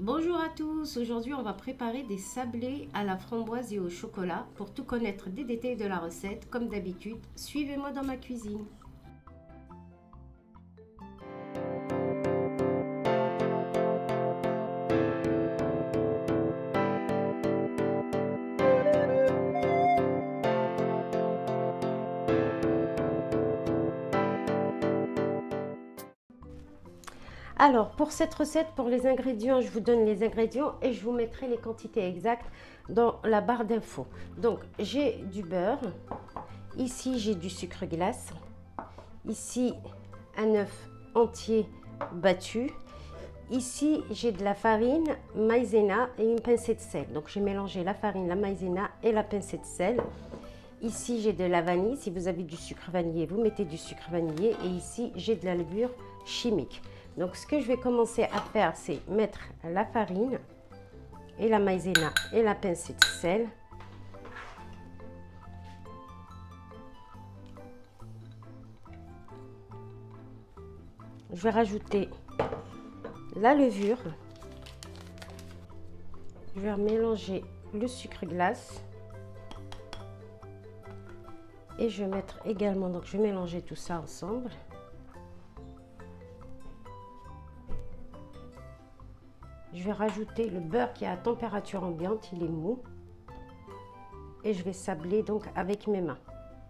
Bonjour à tous, aujourd'hui on va préparer des sablés à la framboise et au chocolat. Pour tout connaître des détails de la recette, comme d'habitude, suivez-moi dans ma cuisine. Alors pour cette recette, pour les ingrédients, je vous donne les ingrédients et je vous mettrai les quantités exactes dans la barre d'infos. Donc j'ai du beurre, ici j'ai du sucre glace, ici un œuf entier battu, ici j'ai de la farine, maïzena et une pincée de sel. Donc j'ai mélangé la farine, la maïzena et la pincée de sel. Ici j'ai de la vanille, si vous avez du sucre vanillé, vous mettez du sucre vanillé, et ici j'ai de la levure chimique. Donc ce que je vais commencer à faire, c'est mettre la farine et la maïzena et la pincée de sel. Je vais rajouter la levure. Je vais mélanger le sucre glace. Et je vais mettre également, donc je vais mélanger tout ça ensemble. Je vais rajouter le beurre qui est à température ambiante, il est mou. Et je vais sabler donc avec mes mains.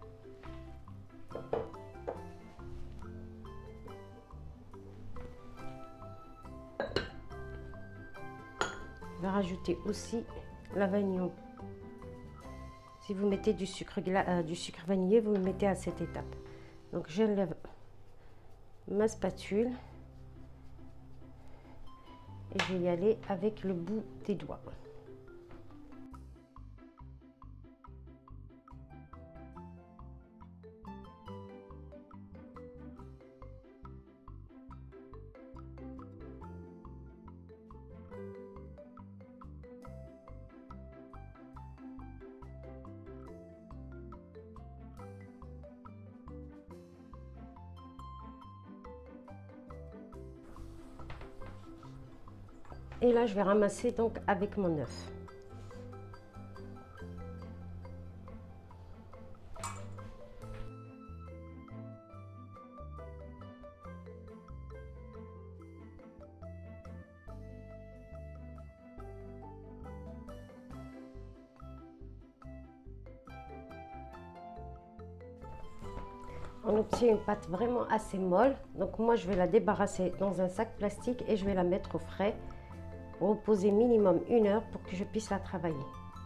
Je vais rajouter aussi la vanille. Si vous mettez du sucre vanillé, vous le mettez à cette étape. Donc j'enlève ma spatule et je vais y aller avec le bout des doigts. Et là, je vais ramasser donc avec mon œuf. On obtient une pâte vraiment assez molle. Donc moi, je vais la débarrasser dans un sac plastique et je vais la mettre au frais. Reposer minimum 1 heure pour que je puisse la travailler.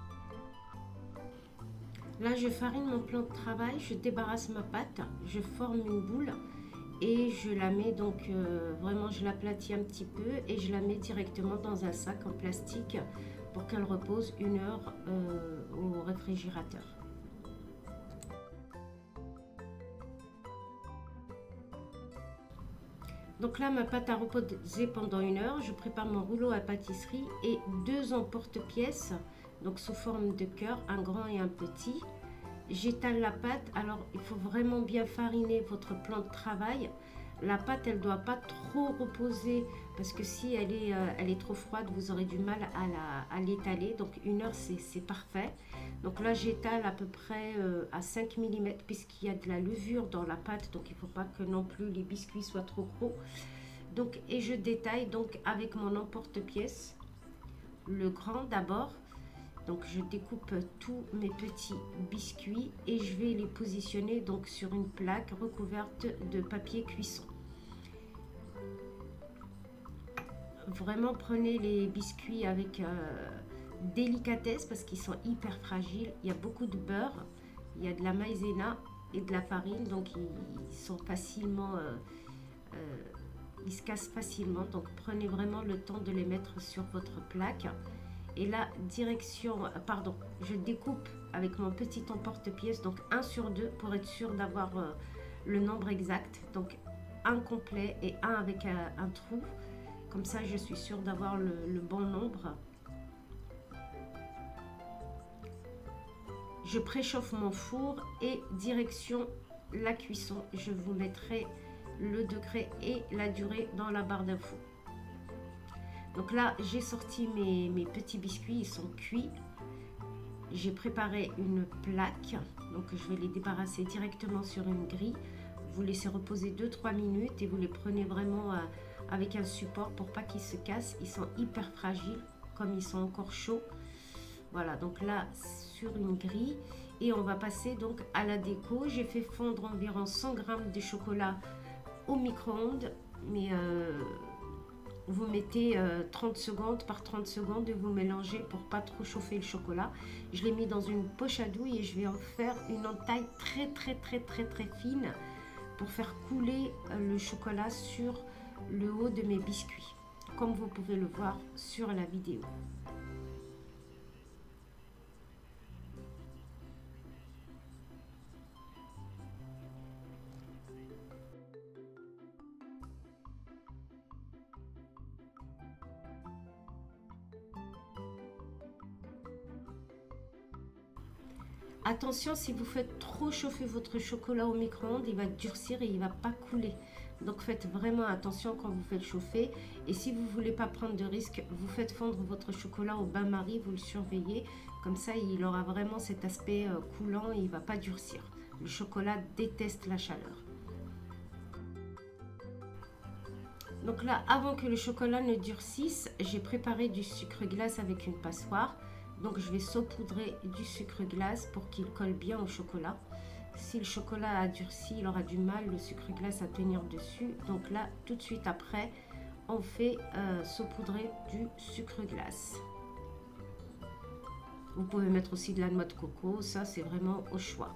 Là, je farine mon plan de travail, je débarrasse ma pâte, je forme une boule et je la mets donc vraiment, je l'aplatis un petit peu et je la mets directement dans un sac en plastique pour qu'elle repose 1 heure au réfrigérateur. Donc là, ma pâte a reposé pendant 1 heure. Je prépare mon rouleau à pâtisserie et 2 emporte-pièces, donc sous forme de cœur, un grand et un petit. J'étale la pâte. Alors, il faut vraiment bien fariner votre plan de travail. La pâte, elle ne doit pas trop reposer parce que si elle est trop froide, vous aurez du mal à l'étaler. Donc 1 heure, c'est parfait. Donc là, j'étale à peu près à 5 mm puisqu'il y a de la levure dans la pâte. Donc il ne faut pas que non plus les biscuits soient trop gros. Donc, et je détaille donc avec mon emporte-pièce, le grand d'abord. Donc je découpe tous mes petits biscuits et je vais les positionner donc sur une plaque recouverte de papier cuisson. Vraiment prenez les biscuits avec délicatesse parce qu'ils sont hyper fragiles. Il y a beaucoup de beurre, il y a de la maïzena et de la farine, donc ils sont facilement, ils se cassent facilement. Donc prenez vraiment le temps de les mettre sur votre plaque. Et là, je découpe avec mon petit emporte-pièce, donc 1 sur 2 pour être sûr d'avoir le nombre exact. Donc un complet et un avec un trou. Comme ça, je suis sûre d'avoir le bon nombre. Je préchauffe mon four et direction la cuisson. Je vous mettrai le degré et la durée dans la barre d'infos. Donc là, j'ai sorti mes petits biscuits, ils sont cuits. J'ai préparé une plaque, donc je vais les débarrasser directement sur une grille. Vous laissez reposer 2-3 minutes et vous les prenez vraiment avec un support pour pas qu'ils se cassent. Ils sont hyper fragiles comme ils sont encore chauds. Voilà, donc là sur une grille et on va passer donc à la déco. J'ai fait fondre environ 100 g de chocolat au micro-ondes, mais vous mettez 30 secondes par 30 secondes et vous mélangez pour pas trop chauffer le chocolat. Je l'ai mis dans une poche à douille et je vais en faire une entaille très fine pour faire couler le chocolat sur le haut de mes biscuits, comme vous pouvez le voir sur la vidéo. Attention, si vous faites trop chauffer votre chocolat au micro-ondes, il va durcir et il va pas couler. Donc faites vraiment attention quand vous faites chauffer. Et si vous voulez pas prendre de risque, vous faites fondre votre chocolat au bain-marie, vous le surveillez. Comme ça, il aura vraiment cet aspect coulant et il va pas durcir. Le chocolat déteste la chaleur. Donc là, avant que le chocolat ne durcisse, j'ai préparé du sucre glace avec une passoire. Donc je vais saupoudrer du sucre glace pour qu'il colle bien au chocolat. Si le chocolat a durci, il aura du mal, le sucre glace, à tenir dessus. Donc là, tout de suite après, on fait saupoudrer du sucre glace. Vous pouvez mettre aussi de la noix de coco, ça c'est vraiment au choix.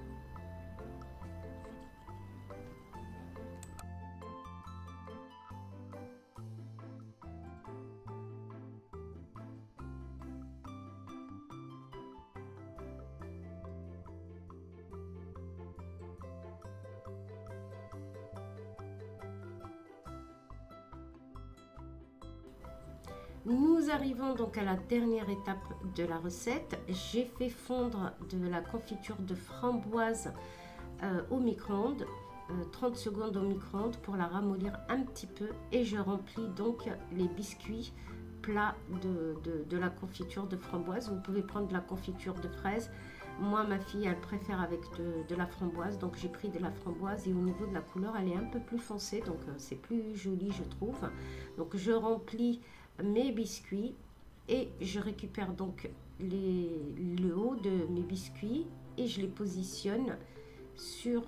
Nous arrivons donc à la dernière étape de la recette. J'ai fait fondre de la confiture de framboise au micro-ondes, 30 secondes au micro-ondes pour la ramollir un petit peu, et je remplis donc les biscuits plats de la confiture de framboise. Vous pouvez prendre de la confiture de fraise. Moi, ma fille, elle préfère avec de la framboise, donc j'ai pris de la framboise et au niveau de la couleur, elle est un peu plus foncée, donc c'est plus joli, je trouve. Donc je remplis mes biscuits et je récupère donc le haut de mes biscuits et je les positionne sur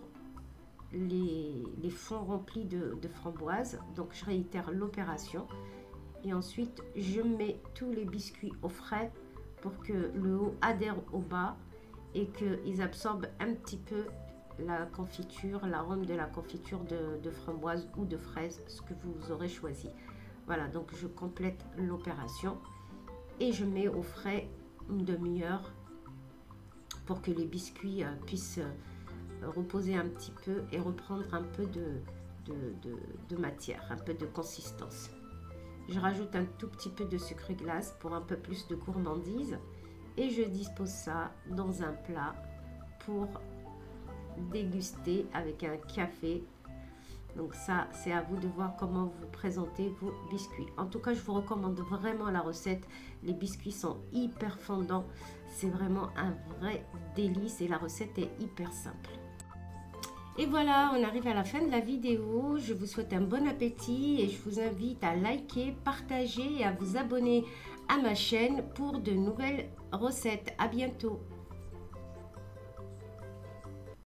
les fonds remplis de framboise. Donc je réitère l'opération et ensuite je mets tous les biscuits au frais pour que le haut adhère au bas et qu'ils absorbent un petit peu la confiture, l'arôme de la confiture de framboise ou de fraise, ce que vous aurez choisi. Voilà, donc je complète l'opération et je mets au frais une demi-heure pour que les biscuits puissent reposer un petit peu et reprendre un peu de matière, un peu de consistance. Je rajoute un tout petit peu de sucre glace pour un peu plus de gourmandise et je dispose ça dans un plat pour déguster avec un café. Donc ça, c'est à vous de voir comment vous présentez vos biscuits. En tout cas, je vous recommande vraiment la recette. Les biscuits sont hyper fondants. C'est vraiment un vrai délice et la recette est hyper simple. Et voilà, on arrive à la fin de la vidéo. Je vous souhaite un bon appétit et je vous invite à liker, partager et à vous abonner à ma chaîne pour de nouvelles recettes. À bientôt.